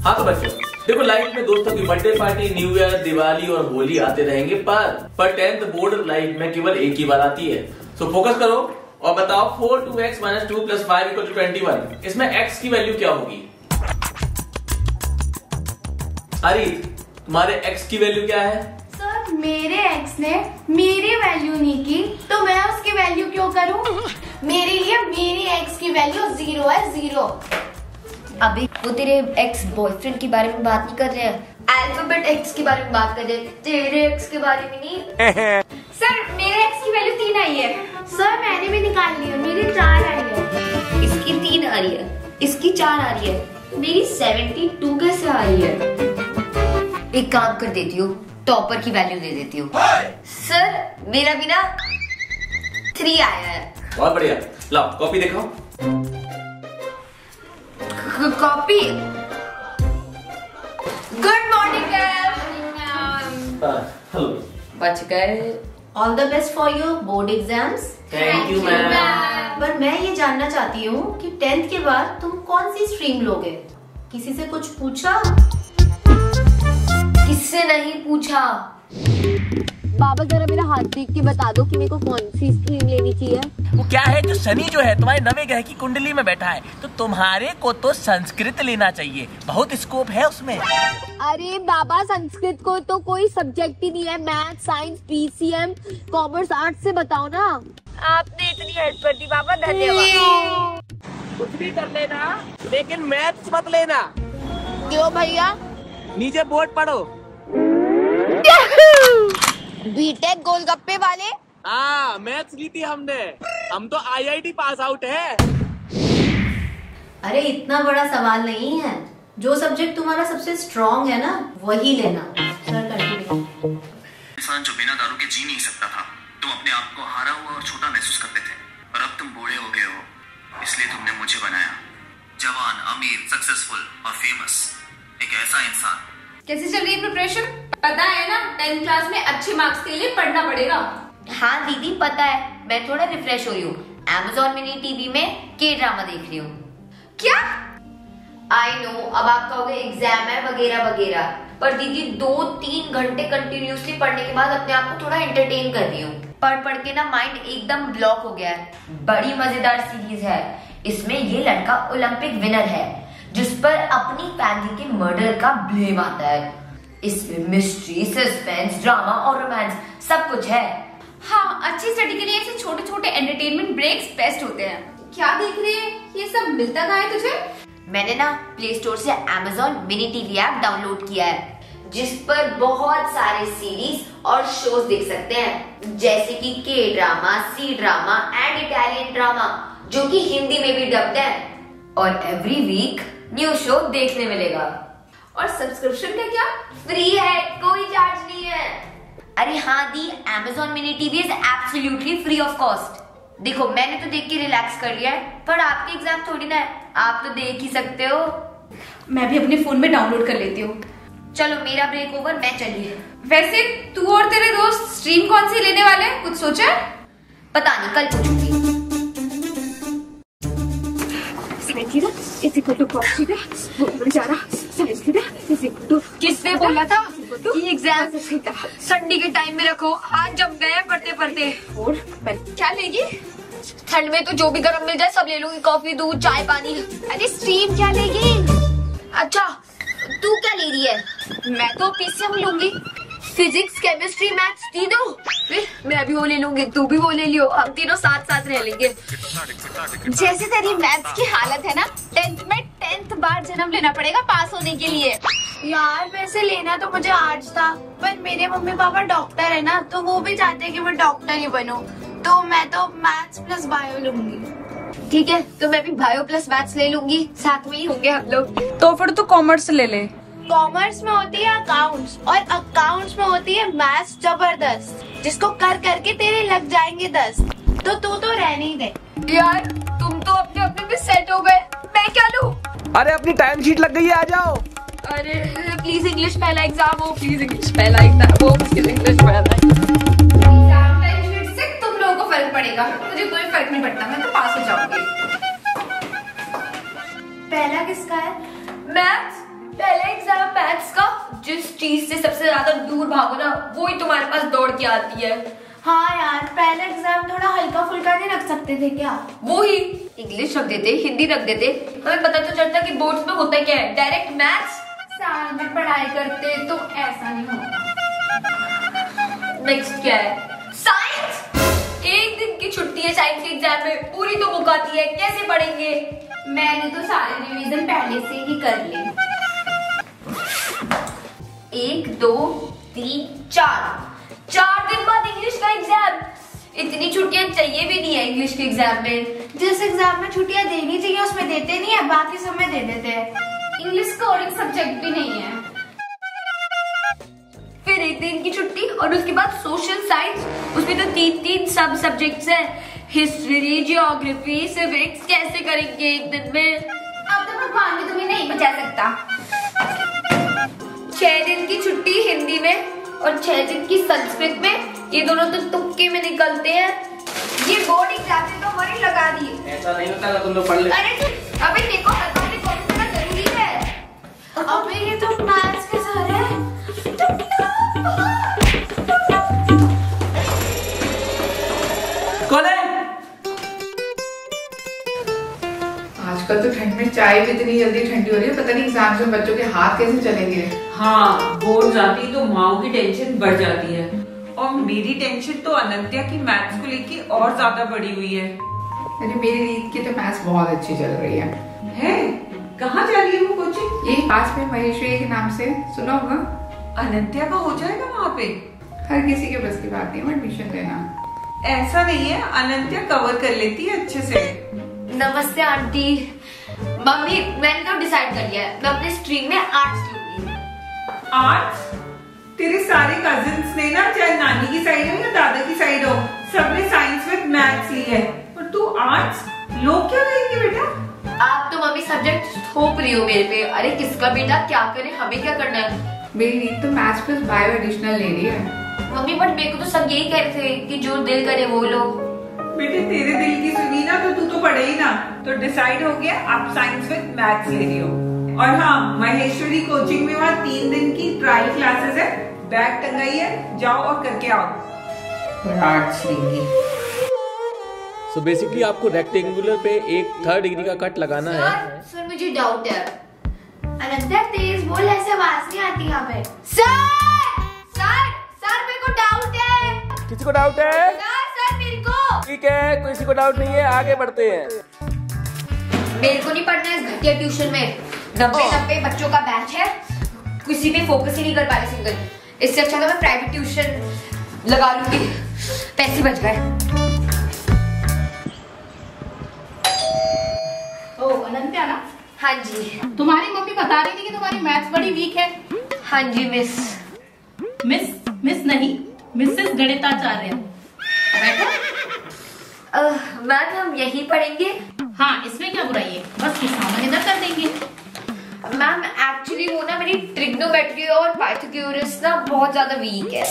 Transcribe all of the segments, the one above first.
हाँ तो बच्चों देखो, लाइफ में दोस्तों की birthday party, new year, Diwali और होली आते रहेंगे, पर 10th बोर्ड लाइफ में केवल एक ही बार आती है। सो फोकस करो और बताओ 4 2x - 2 + 5 = 21। इसमें x की वैल्यू क्या होगी? अरे तुम्हारे x की वैल्यू क्या है? सर मेरे x ने मेरी वैल्यू नहीं की तो मैं उसकी वैल्यू क्यों करूं? मेरे लिए मेरी x की वैल्यू 0 है, 0। अभी वो तेरे एक्स बॉयफ्रेंड के बारे में बात नहीं कर रहे हैं, अल्फाबेट एक्स के बारे में बात कर रहे हैं, तेरे एक्स के बारे में नहीं। सर मेरे एक्स की वैल्यू 3 आई है। सर मैंने भी निकाल ली है, मेरी 4 आई है। इसकी 3 आ रही है, इसकी 4 आ रही है, मेरी 72 कैसे आ रही है? एक काम कर देती हूँ, टॉपर की वैल्यू दे देती हूँ। सर मेरा भी ना 3 आया है। बहुत बढ़िया, लाओ कॉपी दिखाओ। कॉपी। Good morning hello. बच गए। All the best for your board exams. Thank you ma'am. पर मैं ये जानना चाहती हूँ कि 10th के बाद तुम कौन सी स्ट्रीम लोगे? किसी से कुछ पूछा? किससे नहीं पूछा। बाबा जरा मेरा हाथ देख के बता दो कि मेरे को कौन सी स्ट्रीम लेनी चाहिए। वो क्या है, जो शनि जो है तुम्हारे 9वें ग्रह की कुंडली में बैठा है, तो तुम्हारे को तो संस्कृत लेना चाहिए, बहुत स्कोप है उसमें। अरे बाबा संस्कृत को तो कोई सब्जेक्ट ही नहीं है, math, science, PCM, commerce, arts से बताओ ना। आपने इतनी हेल्प कर दी बाबा, धन्यवाद। कुछ भी कर लेना लेकिन मैथ्स मत लेना। क्यों भैया? नीचे बोर्ड पढ़ो। बीटेक गोलगप्पे वाले। हाँ मैथ्स ली थी हमने, हम तो IIT पास आउट है। अरे इतना बड़ा सवाल नहीं है, जो सब्जेक्ट तुम्हारा सबसे स्ट्रॉन्ग है ना वही लेना। Sir continue. इंसान जो बिना दारू के जी नहीं सकता था, तुम अपने आप को हारा हुआ और छोटा महसूस करते थे, और अब तुम बूढ़े हो गए हो, इसलिए तुमने मुझे बनाया। जवान, अमीर, सक्सेसफुल और फेमस, एक ऐसा इंसान। कैसी चल रही है प्रिपरेशन? पता है ना 10th क्लास में अच्छे मार्क्स के लिए पढ़ना पड़ेगा। हाँ दीदी पता है, मैं थोड़ा रिफ्रेश हो रही हूँ, Amazon मिनी टीवी में के ड्रामा देख रही हूँ। क्या? आई नो, अब आप कहोगे एग्जाम है वगैरह वगैरह, पर दीदी 2-3 घंटे कंटिन्यूसली पढ़ने के बाद अपने आप को थोड़ा एंटरटेन कर रही हूँ। पढ़ पढ़ के ना माइंड एकदम ब्लॉक हो गया है। बड़ी मजेदार सीरीज है, इसमें ये लड़का ओलंपिक विनर है जिस पर अपनी फैमिली के मर्डर का ब्लेम आता है। इसमें मिस्ट्री, सस्पेंस, ड्रामा और रोमांस सब कुछ है। हाँ, अच्छी स्टडी के लिए ऐसे छोटे छोटे एंटरटेनमेंट ब्रेक्स बेस्ट होते हैं। क्या देख रही है? ये सब मिलता कहाँ है तुझे? मैंने ना प्ले स्टोर से Amazon mini TV app download किया है, जिस पर बहुत सारे सीरीज और शोज देख सकते हैं, जैसे कि K drama, C drama and Italian drama, जो कि हिंदी में भी डब्ड है, और एवरी वीक न्यू शो देखने मिलेगा। और सब्सक्रिप्शन का क्या? फ्री है, कोई चार्ज नहीं है। अरे हाँ दी, Amazon mini TV is absolutely free of cost. देखो मैंने तो देख के रिलैक्स कर लिया है, पर आपके एग्जाम थोड़ी ना है, आप तो देख ही सकते हो। मैं भी अपने फोन में डाउनलोड कर लेती हूँ। चलो मेरा ब्रेक ओवर, मैं चलिए। वैसे तू और तेरे दोस्त स्ट्रीम कौन सी लेने वाले हैं, कुछ सोचा है? पता नहीं, कल पूछूंगी। किसने बोला था कि एग्जाम संडे के टाइम में रखो? आज जम गए पढ़ते पढ़ते। और क्या लेगी? ठंड में तो जो भी गर्म मिल जाए सब ले लूंगी, कॉफी, दूध, चाय, पानी। अरे स्ट्रीम क्या लेगी? अच्छा तू क्या ले रही है? मैं तो पीसीएम लूंगी। फिजिक्स, केमिस्ट्री, मैथ्स तीनों? मैं भी वो ले लूंगी, तू भी वो ले लियो, हम तीनों साथ साथ रह लेंगे। जैसे तेरी मैथ्स की हालत है ना, 10th में 10th बार जन्म लेना पड़ेगा पास होने के लिए। यार वैसे लेना तो मुझे आर्ट्स था, पर मेरे मम्मी पापा डॉक्टर है ना, तो वो भी चाहते हैं कि मैं डॉक्टर ही बनूं, तो मैं तो मैथ्स प्लस बायो लूंगी। ठीक है, तो मैं भी बायो प्लस मैथ्स ले लूंगी, साथ में ही होंगे हम लोग। तो फिर तू कॉमर्स ले ले। कॉमर्स में होती है अकाउंट्स, और अकाउंट्स में होती है मैथ्स जबरदस्त, जिसको कर करके तेरे लग जाएंगे 10। तो तू तो रहने ही दे। यार तुम तो अपने अपने में सेट हो गए, मैं क्या लूं? अरे अपनी टाइम शीट लग गई है, आ जाओ। अरे प्लीज इंग्लिश पहला एग्जाम हो, प्लीज इंग्लिश पहला एग्जाम हो, प्लीज इंग्लिश पहला एग्जाम टाइम शीट से तुम लोगों को फर्क पड़ेगा, मुझे कोई फर्क नहीं पड़ता, मैं तो पास हो जाऊंगी। पहला किसका है? मैथ्स। पहले चीज से सबसे ज्यादा दूर भागो ना, वो ही तुम्हारे पास दौड़ के आती है। हाँ यार, पहले एग्जाम थोड़ा हल्का फुल्का नहीं रख सकते थे क्या? वो ही इंग्लिश रख देते, हिंदी रख देते, हमें पता तो चलता कि बोर्ड्स में होता क्या है। Direct maths. साल में पढ़ाई करते तो ऐसा नहीं होता। नेक्स्ट क्या है? साइंस। एक दिन की छुट्टी है साइंस के एग्जाम में, पूरी तो बुक आती है, कैसे पढ़ेंगे? मैंने तो सारे रिवीजन पहले से ही कर लिए। 1 2 3 4 दिन बाद इंग्लिश का एग्जाम। इतनी छुट्टियां चाहिए भी नहीं है इंग्लिश के एग्जाम में। जिस एग्जाम में छुट्टियां देनी चाहिए उसमें देते नहीं है, बाकी सब में दे देते हैं। इंग्लिश कोडिंग सब्जेक्ट भी नहीं है। फिर एक दिन की छुट्टी और उसके बाद सोशल साइंस, उसमें तो 3 सब सब्जेक्ट्स हैं। हिस्ट्री, जियोग्राफी, सिविक्स, कैसे करेंगे एक दिन में? अब तो भगवान भी तुम्हें नहीं बचा सकता। 6 दिन की छुट्टी हिंदी में और 6 दिन की संस्कृत में, ये दोनों तो तुक्के में निकलते हैं। ये बोर्ड एग्जाम में तो हमारी लगा दी। ऐसा नहीं होता, तुम लोग पढ़ ले। अरे अबे देखो, हर बार कॉपी करना जरूरी है। अबे ये तो मैथ्स के सर है। कौन है? आजकल तो ठंड में चाय भी इतनी जल्दी ठंडी हो रही है, पता नहीं एग्जाम में बच्चों के हाथ कैसे चलेंगे। हाँ, बोर्ड जाती तो माओ की टेंशन बढ़ जाती है। और मेरी टेंशन तो अनंत्या की मैथ्स को लेके और ज्यादा बढ़ी हुई है। अरे मेरी रीत की तो मैथ्स बहुत अच्छी चल रही है। कहाँ जा रही है वो कोचिंग? यही पास में महेश्वरी के नाम से, सुना होगा? अनंत्या का हो जाएगा वहाँ पे? हर किसी के बस की बात नहीं है एडमिशन देना। ऐसा नहीं है, अनंत्या कवर कर लेती है अच्छे से। नमस्ते आंटी। मम्मी, मैंने तो डिसाइड कर लिया है, मैं अपने स्ट्रीम में आर्ट्स लूंगी। आर्ट्स? तेरे सारे कजिन्स ने ना, चाहे नानी की साइड हो या दादा की साइड हो, सबने साइंस विद मैथ्स ली है, और तू आर्ट्स? लोग क्या कहेंगे बेटा? आप तो मम्मी सब्जेक्ट थोप रही हो मेरे पे। अरे किसका बेटा क्या करे, हमें क्या करना है? मेरी रीत तो मैथ्स प्लस बायो एडिशनल ले रही है। मम्मी बट मेरे को तो सब यही कह रहे थे कि जो दिल करे वो लो। बेटे तेरे दिल की सुनी ना तो तू तो पढ़े ही ना। तो डिसाइड हो गया, आप साइंस विद मैथ्स ले रही हो। और हाँ, महेश्वरी कोचिंग में वहाँ 3 दिन की ट्रायल क्लासेस है, बैग टंगाई है, जाओ और करके आओ। आर्ट्स लेंगी। सो बेसिकली आपको रेक्टेंगुलर पे एक 3rd डिग्री का कट लगाना है। सर मुझे डाउट है। अनंत्या तेज बोल, ऐसे आवाज नहीं आती यहाँ पे। सर मेरे को डाउट है। किसी को डाउट है? सर मेरे को। ठीक है, किसी को डाउट नहीं है, आगे बढ़ते हैं। मेरे को नहीं पढ़ना है इस घटिया ट्यूशन में। 90 बच्चों का बैच है, किसी पे फोकस ही नहीं कर पा रहे सिंगल। इससे अच्छा तो मैं प्राइवेट ट्यूशन लगा लूंगी, पैसे बच गए। ओ अनंत्या ना? हाँ जी। तुम्हारी मम्मी बता रही थी कि तुम्हारी मैथ्स बड़ी वीक है। हाँ जी मिस। मिस नहीं, मिसेस गणिताचार्य। बैठो। मैम हम यही पढ़ेंगे। हाँ, इसमें क्या बुराई है, बस सामान इधर कर देंगे। मैम एक्चुअली वो ना मेरी ट्रिग्नोमेट्री और पाइथागोरस ना बहुत ज्यादा वीक है।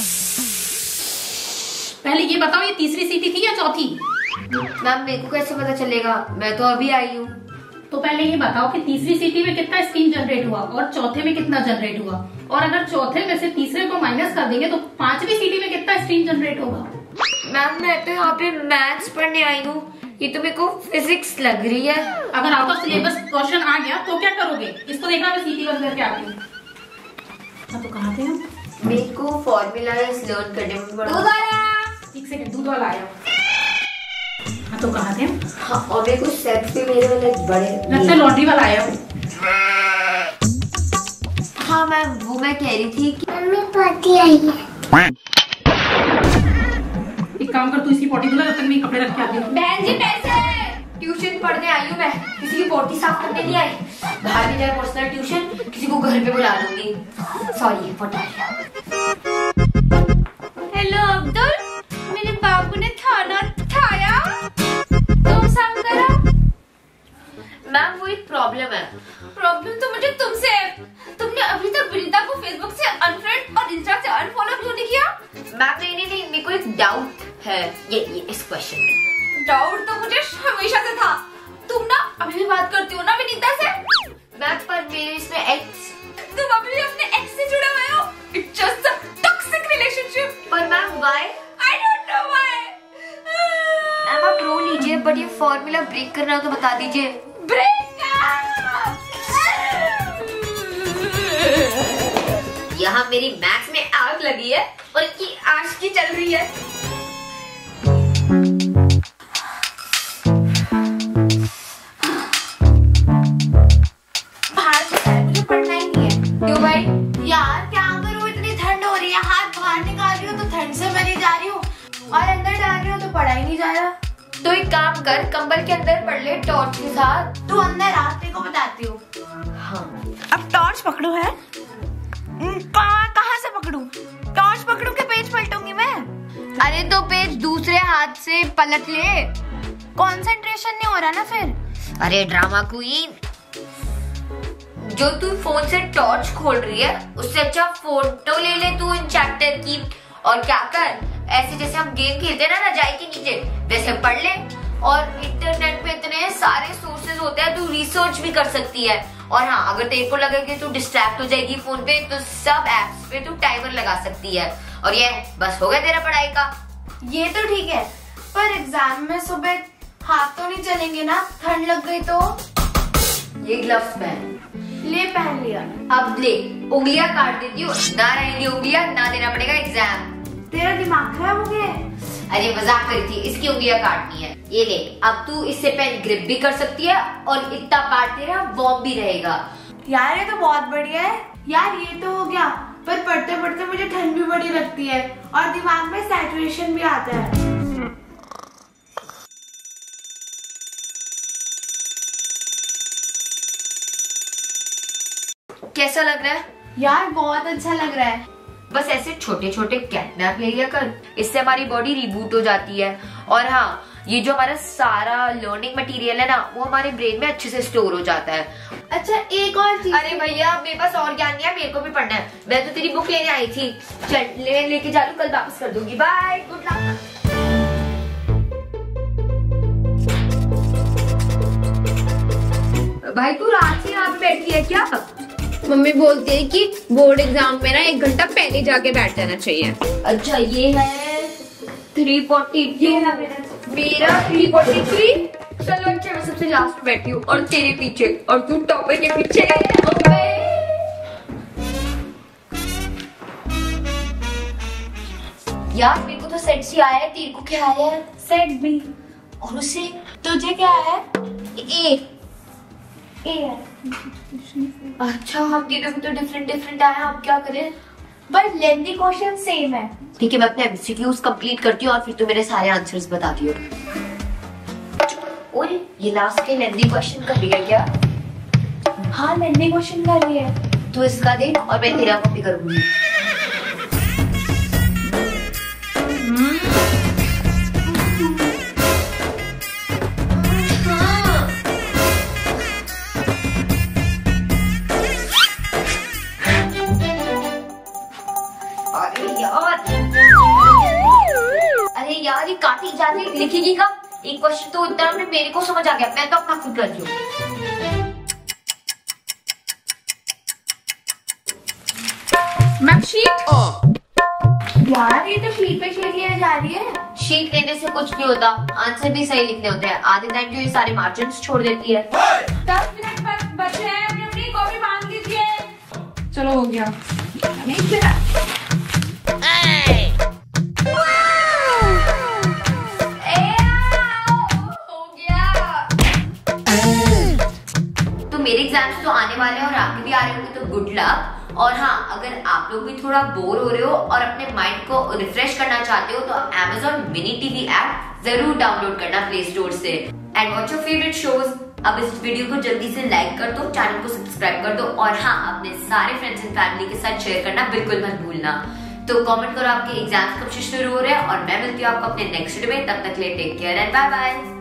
पहले ये बताओ, ये तीसरी सीटी थी या चौथी? मैम मेरे को कैसे पता चलेगा, मैं तो अभी आई हूँ। तो पहले ये बताओ कि तीसरी सीटी में कितना स्टीम जनरेट हुआ और चौथे में कितना जनरेट हुआ, और अगर चौथे में से तीसरे को माइनस कर देंगे तो 5वीं सीटी में कितना स्टीम जनरेट होगा? मैम मैं तो यहाँ पे मैथ्स पढ़ने आई हूँ, ये तो मेरे को फिजिक्स लग रही है। अगर आउट ऑफ सिलेबस क्वेश्चन आ गया तो क्या करोगे? इसको देखना, मैं सीटी बंद करके आती हूँ। तो कहाँ थे हम? मेरे को फॉर्मूलाज लर्न करने में बड़ा। दूध आया। एक सेकंड, दूध वाला आया। हाँ तो कहाँ थे हम? हाँ, और मेरे को सेट पे मेरे वाले बड़े लगता है लॉन्ड्री वाला आया। हाँ मैम, वो मैं कह रही थी कि मम्मी पॉटी आई है। एक काम कर, तू इसी पॉटी धुला, जब तक मैं कपड़े रख के आती हूँ। बहन जी पैसे। ट्यूशन पढ़ने आई हूँ मैं, किसी की पोटी साफ करने नहीं आई। बाहर भी जाए पर्सनल ट्यूशन, किसी को घर पे बुला लूंगी। सॉरी फॉर हेलो अब्दुल, मेरे बाबू ने खाना खाया, तुम साफ करा। मैम वो एक प्रॉब्लम है। प्रॉब्लम तो मुझे तुमसे है। तुमने अभी तक वृंदा को फेसबुक से अनफ्रेंड और इंस्टा से अनफॉलो क्यों नहीं किया? मैम नहीं, मेरे को एक डाउट है ये इस क्वेश्चन में। डाउट तो मुझे हमेशा से था। तुम ना अभी भी बात करती हो ना विनीता से? मैम पर मेरे इसमें एक्स। तुम अभी भी अपने एक्स से जुड़े हुए हो? फॉर्मूला ब्रेक करना हो तो बता दीजिए। यहाँ मेरी मैथ्स में आग लगी है और इनकी आशिकी चल रही है। मुझे पढ़ना ही नहीं है। क्यों भाई? यार क्या करूँ, इतनी ठंड हो रही है, हाथ बाहर निकाल रही हूँ तो ठंड से मरी जा रही हूँ और अंदर डाल रही हूँ तो पढ़ा ही नहीं जा रहा। तो एक काम कर, कंबल के अंदर पढ़ ले टॉर्च के साथ। तू अंदर आ, तेरे को बताती हूँ। हाँ अब टॉर्च पकड़ू है? कहाँ से पकड़ू? टॉर्च पकड़ू के पेज पलटूंगी मैं। अरे तो पेज दूसरे हाथ से पलट ले। कंसंट्रेशन नहीं हो रहा ना फिर। अरे ड्रामा क्वीन, जो तू फोन से टॉर्च खोल रही है उससे अच्छा फोटो ले ले तू इन चैप्टर की। और क्या कर, ऐसे जैसे हम गेम खेलते हैं ना रजाई के नीचे, वैसे पढ़ ले। और इंटरनेट पे इतने सारे सोर्सेज होते हैं, तू रिसर्च भी कर सकती है। और हाँ, अगर तेरे को लगे कि तू डिस्ट्रैक्ट हो जाएगी फोन पे, तो सब एप्स पे तू टाइमर लगा सकती है। और ये बस हो गया तेरा पढ़ाई का। ये तो ठीक है, पर एग्जाम में सुबह हाथ तो नहीं चलेंगे ना, ठंड लग गई तो? ये ग्लव्स पहन ले, पहन लिया। अब ले, उंगलियां काट देती हूँ, ना रहेंगी उंगलियां, ना देना पड़ेगा एग्जाम। तेरा दिमाग खराब हो गया है? अरे मजाक करी थी, इसकी उंगलियां काटनी है। ये ले, अब तू इससे पेन ग्रिप भी कर सकती है और इतना पार्ट तेरा वार्म भी रहेगा। यार ये तो बहुत बढ़िया है। यार ये तो हो गया, पर पढ़ते पढ़ते मुझे ठंड भी बड़ी लगती है और दिमाग में सैचुरेशन भी आता है। कैसा लग रहा है? यार बहुत अच्छा लग रहा है। बस ऐसे छोटे छोटे कैटनैप ले लिया कर, इससे हमारी बॉडी रिबूट हो जाती है। और हाँ, ये जो हमारा सारा लर्निंग मटेरियल है ना, वो हमारे ब्रेन में अच्छे से स्टोर हो जाता है। अच्छा एक और चीज। अरे भैया, मेरे पास और ज्ञान नहीं है, मेरे को भी पढ़ना है। मैं तो तेरी बुक लेने आई थी, चल लेके जा लूं, कल वापस कर दूंगी। Bye, good luck. भाई तू रात से यहाँ पे बैठी है क्या? मम्मी बोलती है कि बोर्ड एग्जाम में ना 1 घंटा पहले जाके बैठ जाना चाहिए। अच्छा ये है 342, ये है मेरा 343। चलो अच्छा, मैं सबसे लास्ट में बैठी हूँ और तेरे पीछे, और तू टॉपर के पीछे। यार मेरे को तो सेट सी आया है, तेरे को क्या आया है? Set B. और उसे तुझे क्या है? ए। ए। अच्छा, हम तीनों को तो डिफरेंट आया, अब क्या करें? बट लेंथी क्वेश्चन सेम है। ठीक है, मैं अपने एमसीक्यूज कंप्लीट करती हूँ और फिर तू मेरे सारे आंसर्स बता दियो। ओए, ये लास्ट के लेंथी क्वेश्चन कर लिया क्या? हाँ, लेंथी क्वेश्चन कर रही है। तू इसका देख और मैं तेरा कॉपी करूंगी। अरे यार, ये काटी जा रही, लिखेगी का? एक क्वेश्चन तो उत्तर में मेरे को समझ आ गया, मैं तो अपना खुद कर रही हूँ। Ma'am sheet. यार ये तो शीट पे शीट लिया जा रही है। शीट लेने से कुछ नहीं होता, आंसर भी सही लिखने होते हैं। आधे टाइम जो ये सारे मार्जिन्स छोड़ देती है। 10 मिनट बचे हैं, अपनी कॉपी बांध दीजिए। चलो हो गया। तो मेरे एग्जाम्स तो आने वाले हैं और आपके भी आ रहे होंगे, तो गुड लक। और हाँ, अगर आप लोग भी थोड़ा बोर हो रहे हो और अपने माइंड को रिफ्रेश करना चाहते हो, तो Amazon मिनी टीवी ऐप जरूर डाउनलोड करना प्ले स्टोर से and watch your favourite shows. अब इस वीडियो को जल्दी से लाइक कर दो, चैनल को सब्सक्राइब कर दो और हाँ, अपने सारे फ्रेंड्स एंड फैमिली के साथ शेयर करना बिल्कुल मत भूलना। तो कमेंट करो आपके एग्जाम्स कब से शुरू हो रहे हैं और मैं मिलती हूँ आपको अपने नेक्स्ट वीडियो में। तब तक के लिए take care and bye bye.